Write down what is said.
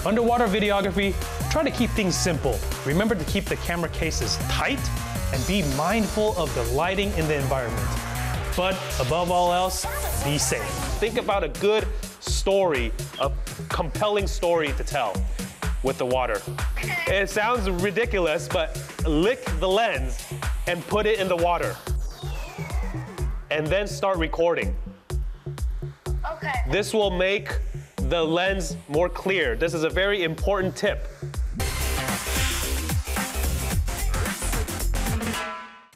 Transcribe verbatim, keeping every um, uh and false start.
Underwater videography, try to keep things simple. Remember to keep the camera cases tight and be mindful of the lighting in the environment. But above all else, be safe. Think about a good story, a compelling story to tell with the water. It sounds ridiculous, but lick the lens and put it in the water. And then start recording. Okay. This will make the lens more clear. This is a very important tip.